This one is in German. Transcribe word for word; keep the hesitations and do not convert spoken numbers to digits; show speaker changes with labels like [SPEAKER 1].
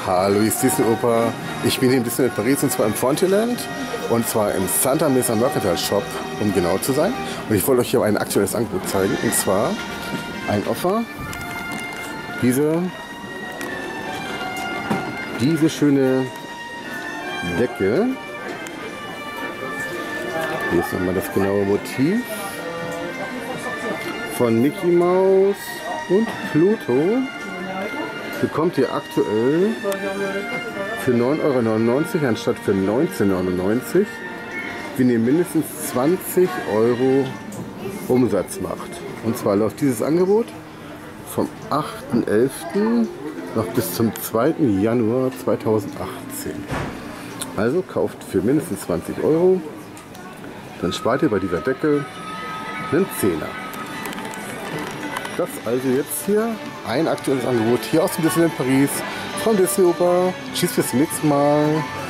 [SPEAKER 1] Hallo, hier ist Disney Opa. Ich bin hier im Disneyland Paris und zwar im Frontierland und zwar im Santa Mesa Mercantile Shop, um genau zu sein. Und ich wollte euch hier ein aktuelles Angebot zeigen und zwar ein Offer. Diese, diese schöne Decke. Hier ist nochmal das genaue Motiv von Mickey Mouse und Pluto. Bekommt ihr aktuell für neun Euro neunundneunzig anstatt für neunzehn Euro neunundneunzig, wenn ihr mindestens zwanzig Euro Umsatz macht. Und zwar läuft dieses Angebot vom achten elften noch bis zum zweiten Januar zweitausendachtzehn. Also kauft für mindestens zwanzig Euro, dann spart ihr bei dieser Decke einen Zehner. Das also jetzt hier ein aktuelles Angebot hier aus dem Disneyland Paris von Disney Opa. Tschüss, bis zum nächsten Mal.